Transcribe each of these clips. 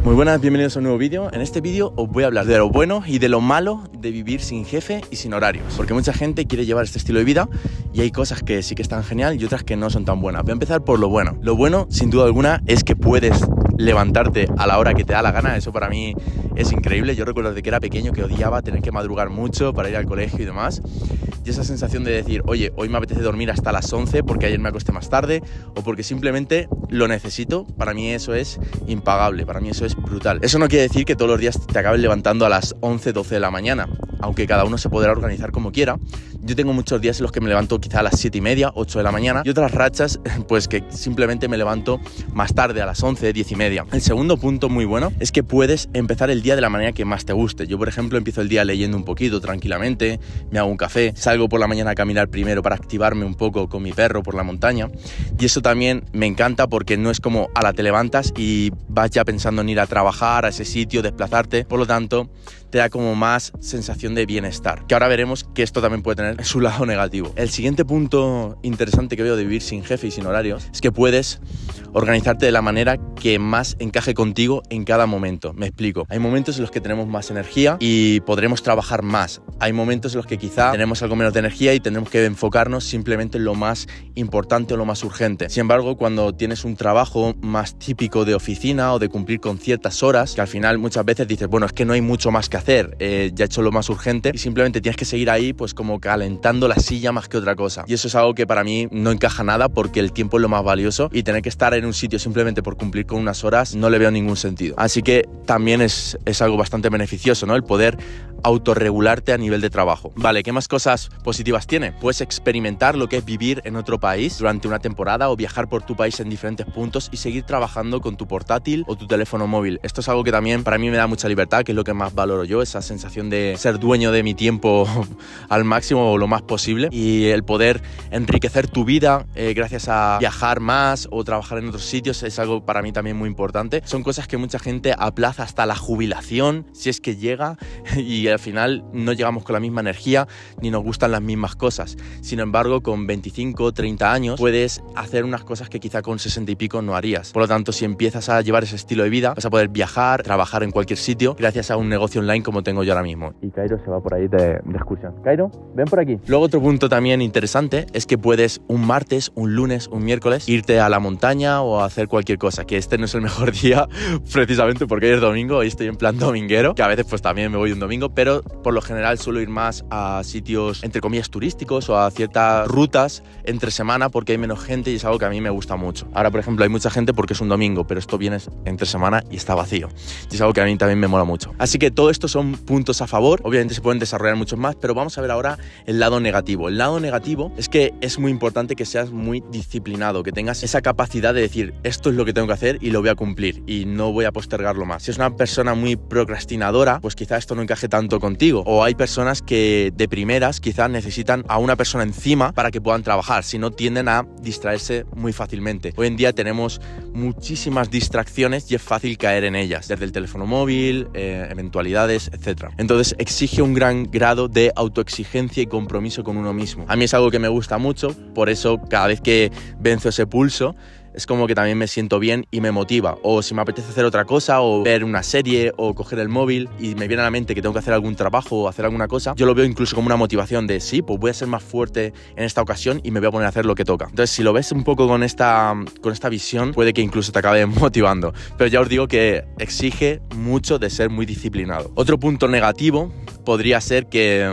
Muy buenas, bienvenidos a un nuevo vídeo. En este vídeo os voy a hablar de lo bueno y de lo malo de vivir sin jefe y sin horarios. Porque mucha gente quiere llevar este estilo de vida y hay cosas que sí que están genial y otras que no son tan buenas. Voy a empezar por lo bueno. Lo bueno, sin duda alguna, es que puedes levantarte a la hora que te da la gana. Eso para mí es increíble. Yo recuerdo desde que era pequeño que odiaba tener que madrugar mucho para ir al colegio y demás. Y esa sensación de decir, oye, hoy me apetece dormir hasta las 11 porque ayer me acosté más tarde o porque simplemente lo necesito, para mí eso es impagable, para mí eso es brutal. Eso no quiere decir que todos los días te acabes levantando a las 11, 12 de la mañana, aunque cada uno se podrá organizar como quiera. Yo tengo muchos días en los que me levanto quizá a las 7 y media, 8 de la mañana y otras rachas pues que simplemente me levanto más tarde, a las 11, 10 y media. El segundo punto muy bueno es que puedes empezar el día de la manera que más te guste. Yo, por ejemplo, empiezo el día leyendo un poquito tranquilamente, me hago un café, salgo por la mañana a caminar primero para activarme un poco con mi perro por la montaña y eso también me encanta porque no es como te levantas y vas ya pensando en ir a trabajar a ese sitio, desplazarte, por lo tanto te da como más sensación de bienestar, que ahora veremos que esto también puede tener su lado negativo. El siguiente punto interesante que veo de vivir sin jefe y sin horarios es que puedes organizarte de la manera que más encaje contigo en cada momento. Me explico. Hay momentos en los que tenemos más energía y podremos trabajar más. Hay momentos en los que quizá tenemos algo menos de energía y tendremos que enfocarnos simplemente en lo más importante o lo más urgente. Sin embargo, cuando tienes un trabajo más típico de oficina o de cumplir con ciertas horas, que al final muchas veces dices, bueno, es que no hay mucho más que hacer, ya he hecho lo más urgente y simplemente tienes que seguir ahí pues como calentando la silla más que otra cosa. Y eso es algo que para mí no encaja nada porque el tiempo es lo más valioso y tener que estar en un sitio simplemente por cumplir con unas horas no le veo ningún sentido. Así que también es algo bastante beneficioso, ¿no? El poder autorregularte a nivel de trabajo. Vale, ¿qué más cosas positivas tiene? Puedes experimentar lo que es vivir en otro país durante una temporada o viajar por tu país en diferentes puntos y seguir trabajando con tu portátil o tu teléfono móvil. Esto es algo que también para mí me da mucha libertad, que es lo que más valoro yo, esa sensación de ser dueño de mi tiempo al máximo o lo más posible y el poder enriquecer tu vida gracias a viajar más o trabajar en otros sitios es algo para mí también muy importante. Son cosas que mucha gente aplaza hasta la jubilación, si es que llega, y al final no llegamos con la misma energía ni nos gustan las mismas cosas. Sin embargo, con 25 o 30 años puedes hacer unas cosas que quizá con 60 y pico no harías. Por lo tanto, si empiezas a llevar ese estilo de vida, vas a poder viajar, trabajar en cualquier sitio gracias a un negocio online como tengo yo ahora mismo. Y Cairo se va por ahí de excursión. Cairo, ven por aquí. Luego otro punto también interesante es que puedes un martes, un lunes, un miércoles irte a la montaña o a hacer cualquier cosa, que este no es el mejor día precisamente porque hoy es domingo, hoy estoy en plan dominguero, que a veces pues también me voy un domingo, pero por lo general suelo ir más a sitios entre comillas turísticos o a ciertas rutas entre semana porque hay menos gente y es algo que a mí me gusta mucho. Ahora, por ejemplo, hay mucha gente porque es un domingo, pero esto viene entre semana y está vacío. Y es algo que a mí también me mola mucho. Así que todo esto son puntos a favor. Obviamente se pueden desarrollar muchos más, pero vamos a ver ahora el lado negativo. El lado negativo es que es muy importante que seas muy disciplinado, que tengas esa capacidad de decir, esto es lo que tengo que hacer y lo voy a cumplir y no voy a postergarlo más. Si es una persona muy procrastinadora, pues quizá esto no encaje tanto contigo. O hay personas que de primeras quizás necesitan a una persona encima para que puedan trabajar, si no tienden a distraerse muy fácilmente. Hoy en día tenemos muchísimas distracciones y es fácil caer en ellas, desde el teléfono móvil, eventualidades, etc. Entonces exige un gran grado de autoexigencia y compromiso con uno mismo. A mí es algo que me gusta mucho, por eso cada vez que venzo ese pulso es como que también me siento bien y me motiva. O si me apetece hacer otra cosa o ver una serie o coger el móvil y me viene a la mente que tengo que hacer algún trabajo o hacer alguna cosa, yo lo veo incluso como una motivación de sí, pues voy a ser más fuerte en esta ocasión y me voy a poner a hacer lo que toca. Entonces, si lo ves un poco con esta visión, puede que incluso te acabe motivando. Pero ya os digo que exige mucho de ser muy disciplinado. Otro punto negativo podría ser que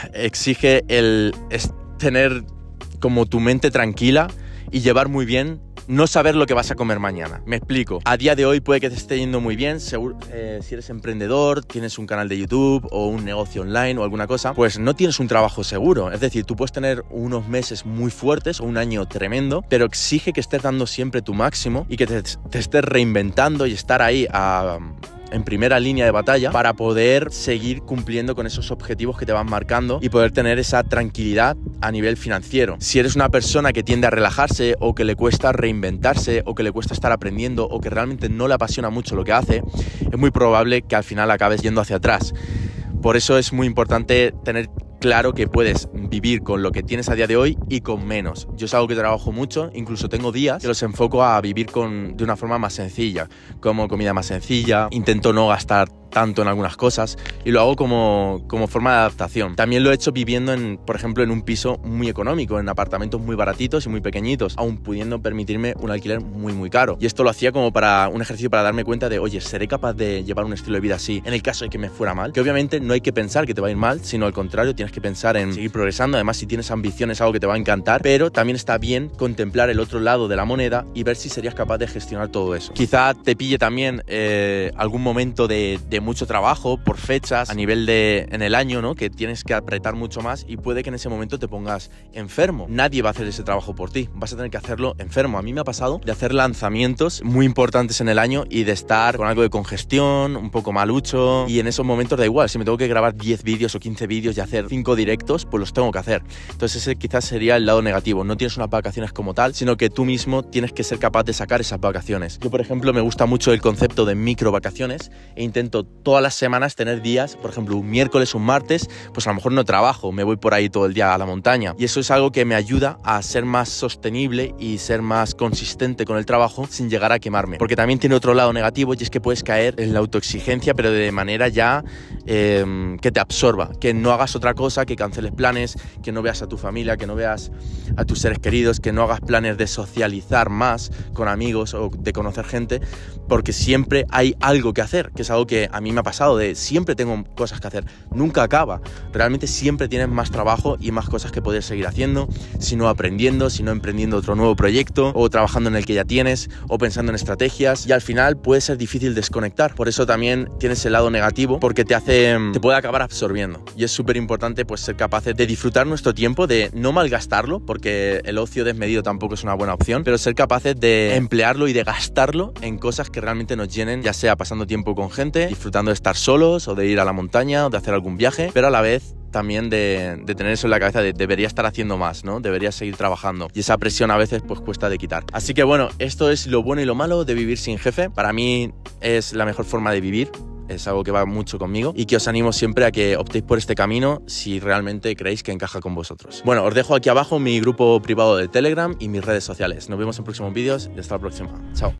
exige el tener como tu mente tranquila y llevar muy bien no saber lo que vas a comer mañana. Me explico. A día de hoy puede que te esté yendo muy bien, seguro, si eres emprendedor, tienes un canal de YouTube o un negocio online o alguna cosa, pues no tienes un trabajo seguro. Es decir, tú puedes tener unos meses muy fuertes o un año tremendo, pero exige que estés dando siempre tu máximo y que te estés reinventando y estar ahí en primera línea de batalla para poder seguir cumpliendo con esos objetivos que te van marcando y poder tener esa tranquilidad a nivel financiero. Si eres una persona que tiende a relajarse o que le cuesta reinventarse o que le cuesta estar aprendiendo o que realmente no le apasiona mucho lo que hace, es muy probable que al final acabes yendo hacia atrás. Por eso es muy importante tener claro que puedes vivir con lo que tienes a día de hoy y con menos. Yo es algo que trabajo mucho, incluso tengo días que los enfoco a vivir de una forma más sencilla, como comida más sencilla, intento no gastar tanto en algunas cosas y lo hago como forma de adaptación. También lo he hecho viviendo, por ejemplo, en un piso muy económico, en apartamentos muy baratitos y muy pequeñitos, aun pudiendo permitirme un alquiler muy caro. Y esto lo hacía como para un ejercicio para darme cuenta de, oye, ¿seré capaz de llevar un estilo de vida así en el caso de que me fuera mal? Que obviamente no hay que pensar que te va a ir mal, sino al contrario, tienes que pensar en seguir progresando. Además, si tienes ambición es algo que te va a encantar, pero también está bien contemplar el otro lado de la moneda y ver si serías capaz de gestionar todo eso. Quizá te pille también algún momento de mucho trabajo por fechas a nivel en el año, ¿no? Que tienes que apretar mucho más y puede que en ese momento te pongas enfermo. Nadie va a hacer ese trabajo por ti, vas a tener que hacerlo enfermo. A mí me ha pasado de hacer lanzamientos muy importantes en el año y de estar con algo de congestión, un poco malucho, y en esos momentos da igual, si me tengo que grabar 10 vídeos o 15 vídeos y hacer 5 directos, pues los tengo que hacer. Entonces ese quizás sería el lado negativo, no tienes unas vacaciones como tal, sino que tú mismo tienes que ser capaz de sacar esas vacaciones. Yo, por ejemplo, me gusta mucho el concepto de micro vacaciones e intento todas las semanas tener días, por ejemplo, un miércoles, un martes, pues a lo mejor no trabajo, me voy por ahí todo el día a la montaña, y eso es algo que me ayuda a ser más sostenible y ser más consistente con el trabajo sin llegar a quemarme, porque también tiene otro lado negativo y es que puedes caer en la autoexigencia, pero de manera ya que te absorba, que no hagas otra cosa, que canceles planes, que no veas a tu familia, que no veas a tus seres queridos, que no hagas planes de socializar más con amigos o de conocer gente, porque siempre hay algo que hacer, que es algo que a mí me ha pasado, de siempre tengo cosas que hacer, nunca acaba, realmente siempre tienes más trabajo y más cosas que poder seguir haciendo, si no aprendiendo, si no emprendiendo otro nuevo proyecto, o trabajando en el que ya tienes, o pensando en estrategias, y al final puede ser difícil desconectar. Por eso también tienes el lado negativo, porque te puede acabar absorbiendo, y es súper importante pues ser capaces de disfrutar nuestro tiempo, de no malgastarlo, porque el ocio desmedido tampoco es una buena opción, pero ser capaces de emplearlo y de gastarlo en cosas que realmente nos llenen, ya sea pasando tiempo con gente, disfrutando de estar solos, o de ir a la montaña, o de hacer algún viaje, pero a la vez también de tener eso en la cabeza de debería estar haciendo más, ¿no? Debería seguir trabajando, y esa presión a veces pues cuesta de quitar. Así que bueno, esto es lo bueno y lo malo de vivir sin jefe. Para mí es la mejor forma de vivir, es algo que va mucho conmigo y que os animo siempre a que optéis por este camino si realmente creéis que encaja con vosotros. Bueno, os dejo aquí abajo mi grupo privado de Telegram y mis redes sociales. Nos vemos en próximos vídeos y hasta la próxima. Chao.